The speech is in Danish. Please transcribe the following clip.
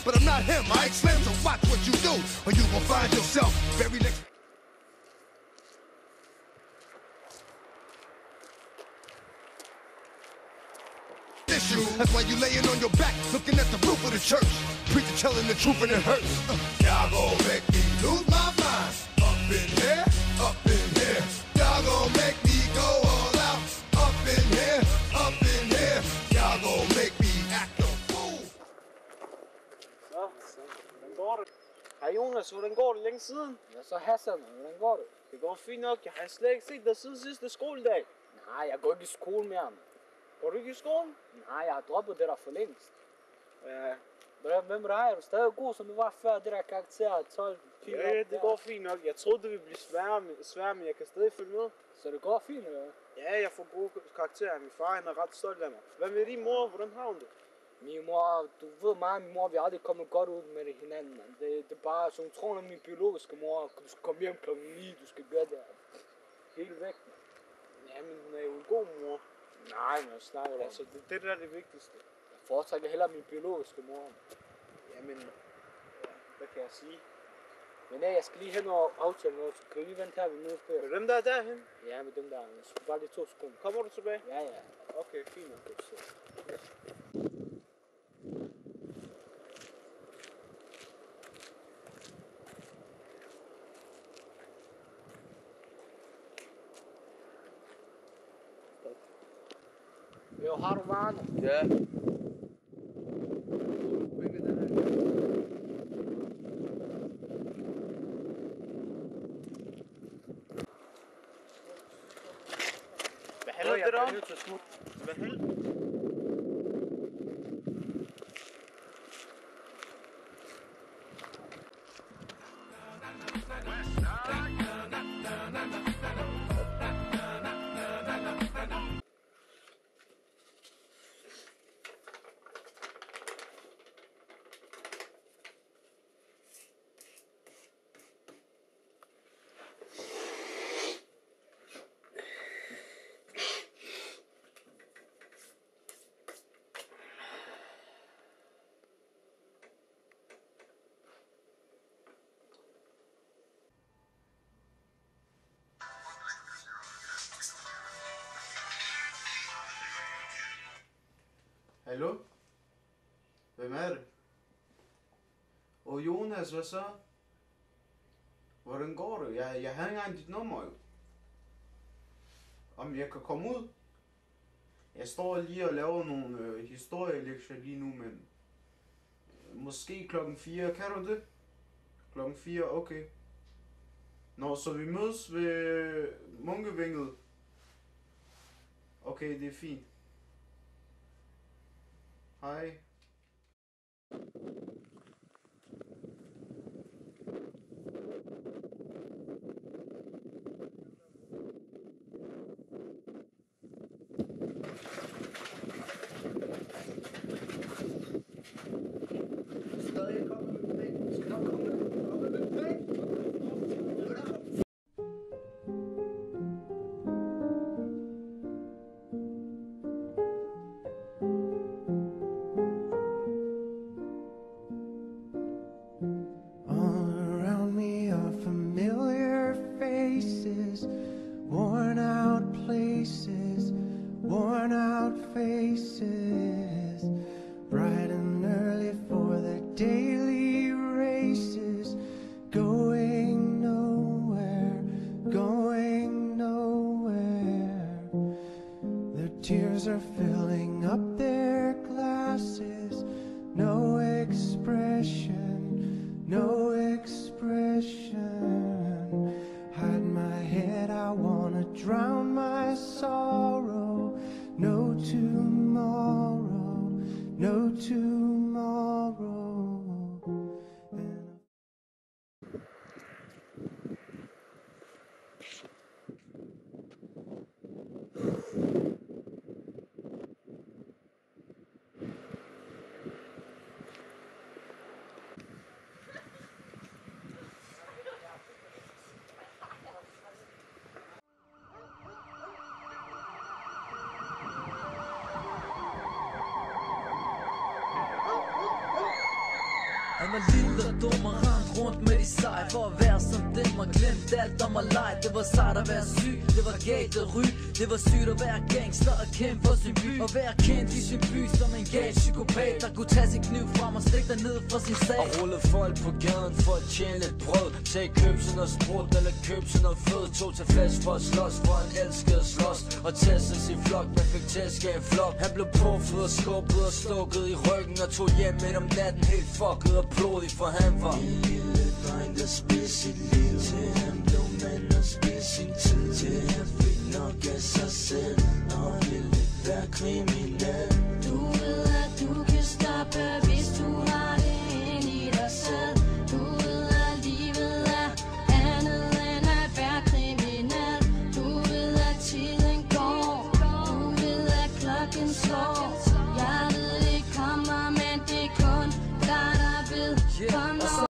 but I'm not him, I Slim, so watch what you do, or you will find yourself very next. That's why you laying on your back, looking at the roof of the church. Preacher telling the truth and it hurts. Y'all gon' make me lose my mind. Up in here, up in here. Y'all gon' make me go all out. Up in here, up in here. Y'all gon' make me act a fool. Så, hvordan går det? Hej Jonas, hvordan går det længe siden? Ja, så Hassan, hvordan går det? Det går fint nok, jeg har slet ikke set dig siden sidste skoledag. Nej, jeg går ikke i skole mere. Går du ikke i skole? Nej, jeg har droppet det der for længst. Ja. Hvem med dig? Er du stadig god, som du var før det der karakter 12? Ja, det går fint nok. Jeg troede, det ville blive sværere, men jeg kan stadig følge med. Så det går fint, eller hvad? Ja, jeg får gode karakterer. Min far han er ret stolt af mig. Hvad med din mor? Hvordan har hun det? Min mor, du ved mig, min mor, vi har aldrig kommet godt ud med det hinanden. Man. Det er bare, så hun tror, at min biologiske mor, du skal komme hjem klokken 9, du skal gøre det. Helt væk. Ja, men hun er jo en god mor. Nej, men jeg snakker altså, det der er det vigtigste. Jeg foretrækker hellere min biologiske mor. Jamen, ja, hvad kan jeg sige? Men nej, jeg skal lige hen og aftale noget, så kan vi lige vente her ved mødefør. Med dem der er derhen? Ja, med dem der. Jeg skal bare lige 2 sekunder. Kommer du tilbage? Ja, ja. Okay, fint nok. Jo, har du varerne? Ja. Hvad handler det om? Hvad handler? Hallo? Hvem er det? Jonas, hvad så? Hvordan går det? Jeg har ikke engang dit nummer jo. Om jeg kan komme ud? Jeg står lige og laver nogle historielektier lige nu, men måske klokken 4. Kan du det? Klokken 4, okay. Nå, så vi mødes ved Munkevænget. Okay, det er fint. Hej. Stadig komme med penge. Skal nok komme med penge. Worn out faces, bright and early for the daily races, going nowhere, going nowhere. Their tears are filling up their glasses, no expression, no expression. Hide my head, I wanna drown my sorrow. No tomorrow, no tomorrow. Han var lille og dum og rent rundt med de seje. For at være som dem og glemt alt om at lege. Det var sejt at være syg, det var galt at ryge. Det var sygt at være gangster og kæmpe for sin by. Og være kendt i sin by som en gal psykopat, der kunne tage sin kniv frem og stikke dig ned fra sin sag. Og rulle folk på gaden for at tjene lidt brød. Tag køb sådan noget sprut eller køb sådan noget fød. Tog til fest for at slås, for han elskede at slås. Og testes i flok, men fik tæsk af en flok. Han blev puffet og skubbet og stukket i ryggen. Og tog hjem midt om natten helt fucket og blodig, for han var en lille dreng, der spidte sit liv. Til han blev mand og spidte sin tid. Til han fik nok af sig selv og ville være kriminel. Du ved at du kan stoppe, hvis du har det ind i dig selv. Du ved at livet er andet end at være kriminel. Du ved at tiden går. Du ved at klokken slår.